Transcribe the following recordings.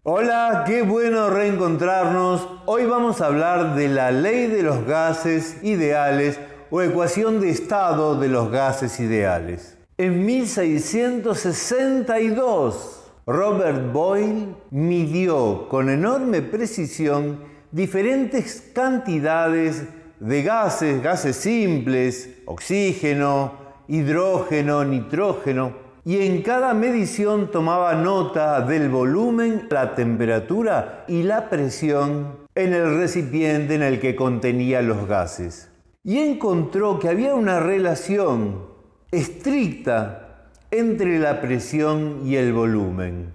Hola, qué bueno reencontrarnos. Hoy vamos a hablar de la ley de los gases ideales o ecuación de estado de los gases ideales. En 1662, Robert Boyle midió con enorme precisión diferentes cantidades de gases simples, oxígeno, hidrógeno, nitrógeno, y en cada medición tomaba nota del volumen, la temperatura y la presión en el recipiente en el que contenía los gases. Y encontró que había una relación estricta entre la presión y el volumen.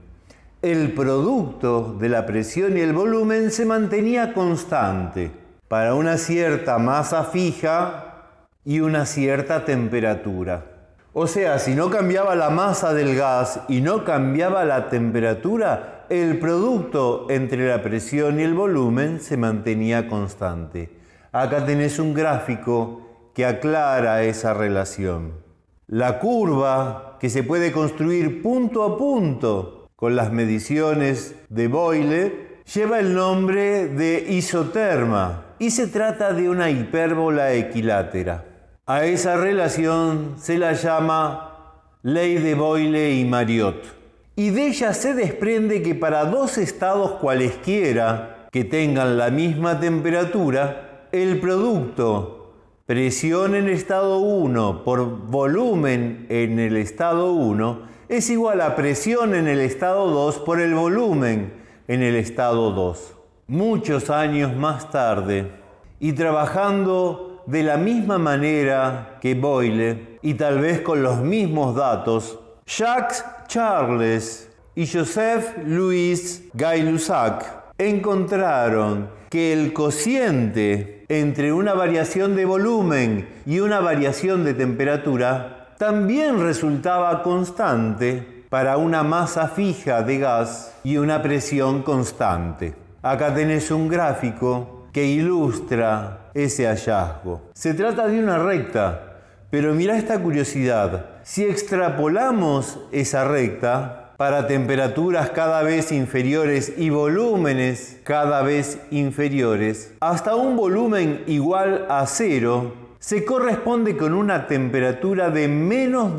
El producto de la presión y el volumen se mantenía constante para una cierta masa fija y una cierta temperatura. O sea, si no cambiaba la masa del gas y no cambiaba la temperatura, el producto entre la presión y el volumen se mantenía constante. Acá tenés un gráfico que aclara esa relación. La curva, que se puede construir punto a punto con las mediciones de Boyle, lleva el nombre de isoterma y se trata de una hipérbola equilátera. A esa relación se la llama ley de Boyle y Mariotte. Y de ella se desprende que para dos estados cualesquiera que tengan la misma temperatura, el producto presión en estado 1 por volumen en el estado 1 es igual a presión en el estado 2 por el volumen en el estado 2. Muchos años más tarde, y trabajando de la misma manera que Boyle, y tal vez con los mismos datos, Jacques Charles y Joseph-Louis Gay-Lussac encontraron que el cociente entre una variación de volumen y una variación de temperatura también resultaba constante para una masa fija de gas y una presión constante. Acá tenés un gráfico que ilustra ese hallazgo. Se trata de una recta, pero mirá esta curiosidad. Si extrapolamos esa recta para temperaturas cada vez inferiores y volúmenes cada vez inferiores, hasta un volumen igual a 0, se corresponde con una temperatura de menos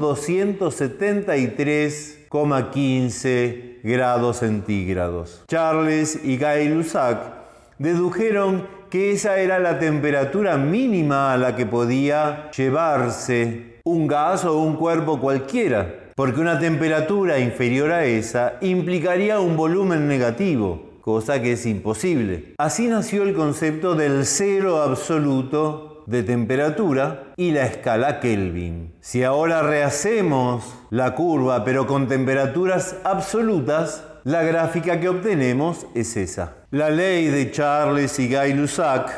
273,15 grados centígrados. Charles y Gay-Lussac dedujeron que esa era la temperatura mínima a la que podía llevarse un gas o un cuerpo cualquiera, porque una temperatura inferior a esa implicaría un volumen negativo, cosa que es imposible. Así nació el concepto del cero absoluto de temperatura y la escala Kelvin. Si ahora rehacemos la curva pero con temperaturas absolutas, la gráfica que obtenemos es esa. La ley de Charles y Gay-Lussac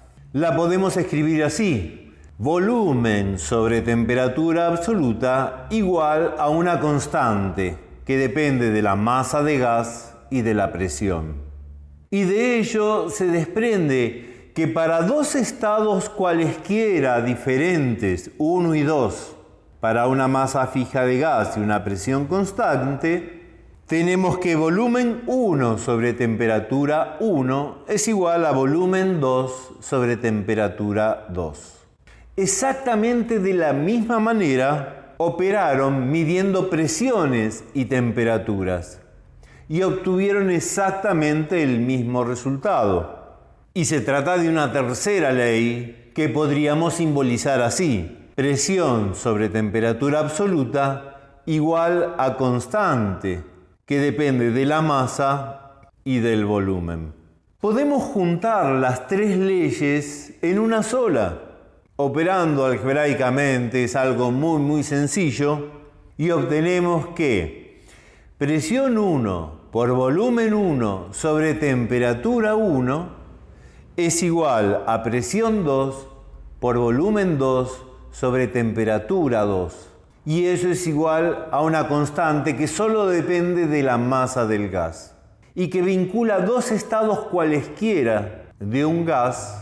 la podemos escribir así: volumen sobre temperatura absoluta igual a una constante que depende de la masa de gas y de la presión. Y de ello se desprende que para dos estados cualesquiera diferentes, 1 y 2, para una masa fija de gas y una presión constante, tenemos que volumen 1 sobre temperatura 1 es igual a volumen 2 sobre temperatura 2. Exactamente de la misma manera operaron midiendo presiones y temperaturas y obtuvieron exactamente el mismo resultado. Y se trata de una tercera ley que podríamos simbolizar así: presión sobre temperatura absoluta igual a constante, que depende de la masa y del volumen. Podemos juntar las tres leyes en una sola. Operando algebraicamente es algo muy sencillo y obtenemos que presión 1 por volumen 1 sobre temperatura 1 es igual a presión 2 por volumen 2 sobre temperatura 2. Y eso es igual a una constante que solo depende de la masa del gas y que vincula dos estados cualesquiera de un gas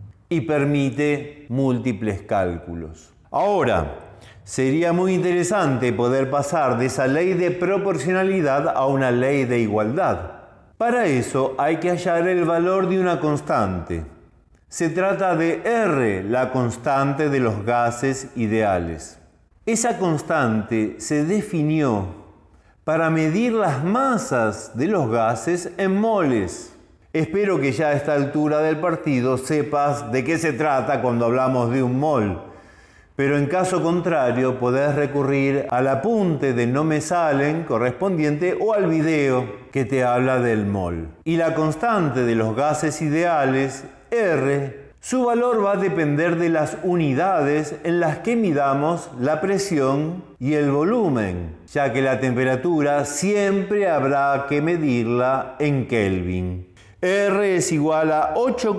y permite múltiples cálculos. Ahora, sería muy interesante poder pasar de esa ley de proporcionalidad a una ley de igualdad. Para eso hay que hallar el valor de una constante. Se trata de R, la constante de los gases ideales. Esa constante se definió para medir las masas de los gases en moles. Espero que ya a esta altura del partido sepas de qué se trata cuando hablamos de un mol. Pero en caso contrario podés recurrir al apunte de No me salen correspondiente o al video que te habla del mol. Y la constante de los gases ideales, R, su valor va a depender de las unidades en las que midamos la presión y el volumen, ya que la temperatura siempre habrá que medirla en Kelvin. R es igual a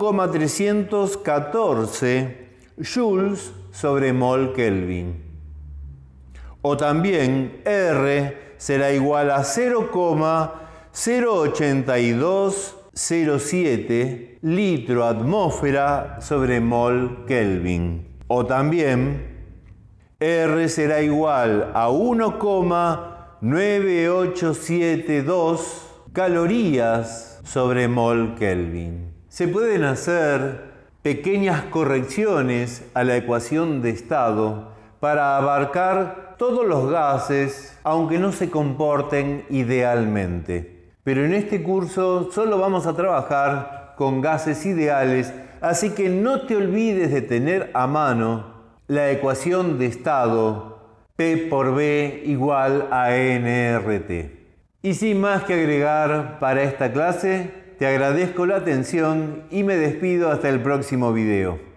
8,314 joules sobre mol Kelvin. O también R será igual a 0,08207 litro atmósfera sobre mol Kelvin. O también R será igual a 1,9872 calorías sobre mol Kelvin. Se pueden hacer pequeñas correcciones a la ecuación de estado para abarcar todos los gases, aunque no se comporten idealmente. Pero en este curso solo vamos a trabajar con gases ideales, así que no te olvides de tener a mano la ecuación de estado P por B igual a nRT. Y sin más que agregar para esta clase, te agradezco la atención y me despido hasta el próximo video.